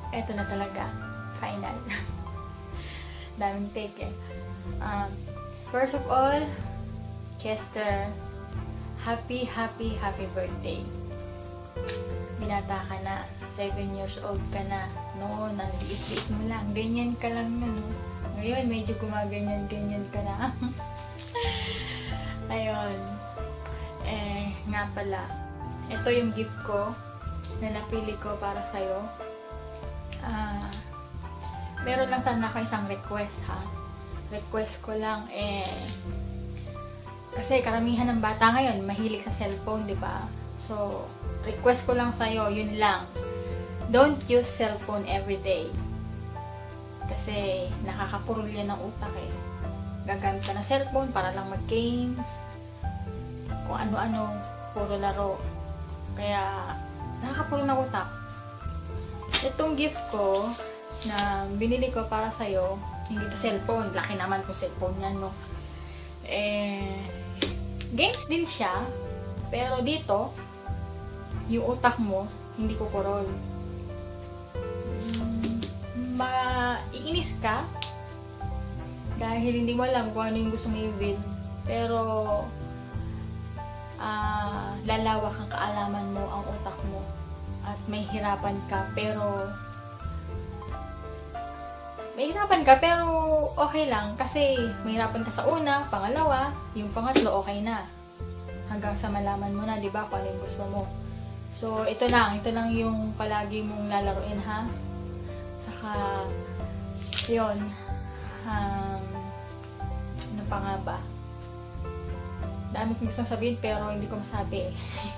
Eto na talaga. Final. Daming take eh. First of all, Chester, happy birthday. Binata ka na. 7 years old ka na. Noon, ang liit-liit mo lang. Ganyan ka lang na, no? Ngayon, medyo gumaganyan-ganyan ka na. Ayun. Nga pala. Ito yung gift ko na napili ko para sa'yo. Meron lang sana ako isang request, ha? Request ko lang, kasi karamihan ng bata ngayon, mahilig sa cellphone, di ba? So, request ko lang sa'yo, yun lang. Don't use cellphone every day. Kasi, nakakapurol yan ng utak eh. Gagamit ka ng cellphone para lang mag-games. Kung ano-ano, puro laro. Kaya, nakakapurol ng utak. Itong gift ko, na binili ko para sa'yo, hindi to cellphone. Laki naman kung cellphone yan, no? Games din siya. Pero dito, yung utak mo, hindi kukurol. Maiinis ka dahil hindi mo alam kung ano yung gusto mo i-win. Pero, lalawak ang kaalaman mo, ang utak mo. At may hirapan ka, pero okay lang kasi mahirapan ka sa una, pangalawa, yung pangatlo okay na. Hanggang sa malaman mo na, 'di ba, kung ano yung gusto mo. So, ito lang yung palagi mong lalaruin, ha? Saka 'yon. Ano pa nga ba? Dami kong gustong sabihin pero hindi ko masabi.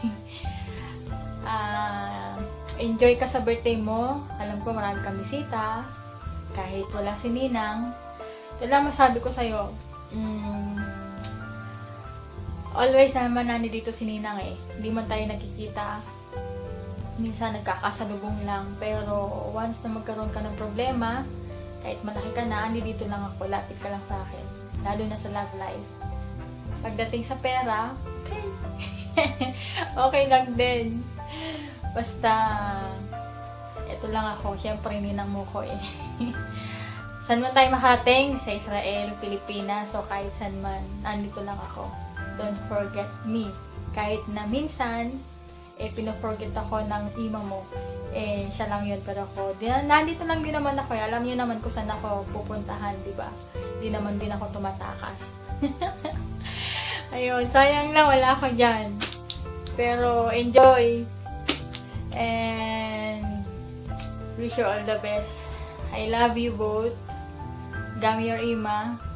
Enjoy ka sa birthday mo. Alam ko marami kang bisita. Kahit wala si Ninang, ito lang masabi ko sa'yo, always naman nandito si Ninang eh. Hindi man tayo nakikita. Minsan nagkakasalubong lang. Pero once na magkaroon ka ng problema, kahit malaki ka na, dito lang ako, lapit ka lang sa akin. Lalo na sa love life. Pagdating sa pera, okay. Okay lang din. Basta, ito lang ako. Siyempre, Ninang mo ko eh. Saan man tayo makarating? Sa Israel, Pilipinas, so kahit saan man, nandito lang ako. Don't forget me. Kahit na minsan, pino-forget ako ng ima mo, siya lang yun, pero ako, nandito lang din naman ako. Alam niyo naman kung saan ako pupuntahan, di ba? Di naman din ako tumatakas. Ayun, sayang lang, wala ako dyan. Pero, enjoy. And, wish you all the best. I love you both. Gami your ima.